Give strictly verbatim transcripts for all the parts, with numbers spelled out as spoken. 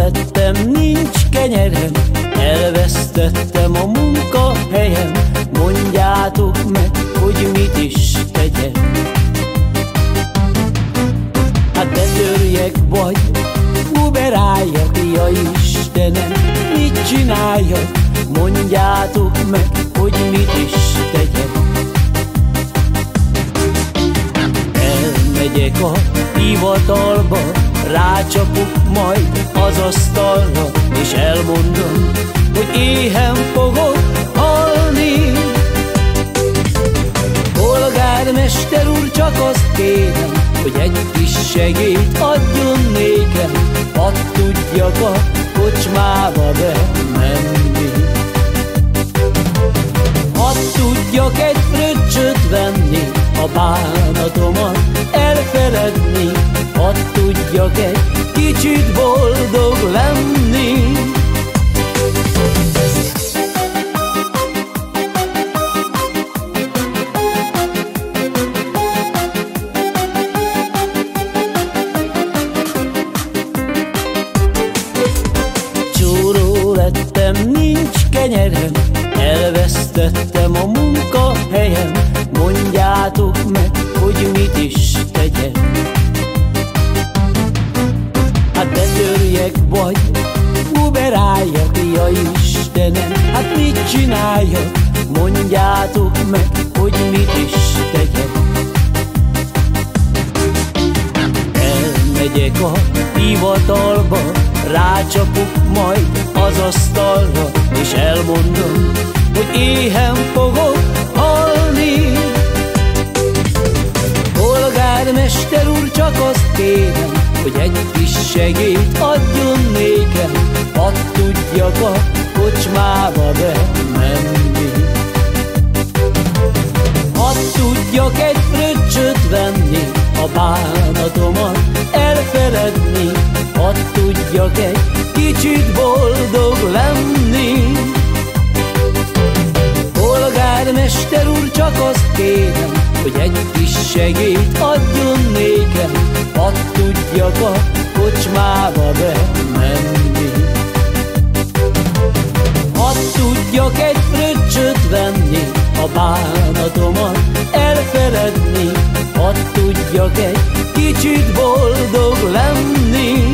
lettem, nincs kenyerem, elvesztettem a munkahelyem. Mondjátok meg, hogy mit is tegyek. Hát betörjek vagy uberáljak, ja Istenem, mit csináljak? Mondjátok meg, hogy mit is tegyek. Elmegyek a hivatalba, rácsapok majd az asztalra, és elmondom, hogy éhen fogok halni. Polgármester úr, csak azt kérem, hogy egy kis segélyt adjon nékem, hadd tudjak a kocsmába bemenni. Hadd tudjak egy fröccsöt venni, a bánatomat elfeledni, hadd tudjak egy kicsit boldog lenni. Csóró lettem, nincs kenyerem, elvesztettem a munkahelyem. Mondjátok meg, hogy mit is tegyek. Hát betörjek vagy uberáljak, ja Istenem, hát mit csináljak? Mondjátok meg, hogy mit is tegyek. Elmegyek a hivatalba, rácsapok majd az asztalra, és elmondom, hogy éhen fogok halni. Polgármester úr, csak azt kérem, hogy egy kis segélyt adjon nékem, hadd tudjak a kocsmába bemenni. Hadd tudjak egy fröccsöt venni, a bánatomat elfeledni, hadd tudjak egy kicsit boldog lenni. Polgármester úr, csak azt kérem, hogy egy kis segélyt adjon nékem, hadd tudjak a kocsmába bemenni. Hadd tudjak egy fröccsöt venni, a bánatomat elfeledni, hadd tudjak egy kicsit boldog lenni.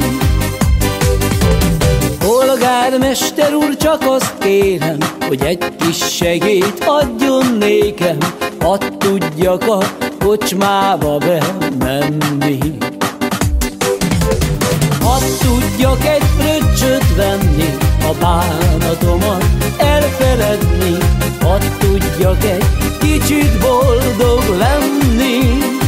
Polgármester úr, csak azt kérem, hogy egy kis segélyt adjon nékem, hadd tudjak a kocsmába bemenni. Hadd tudjak egy fröccsöt venni, a bánatomat elfeledni, hadd tudjak egy kicsit boldog lenni.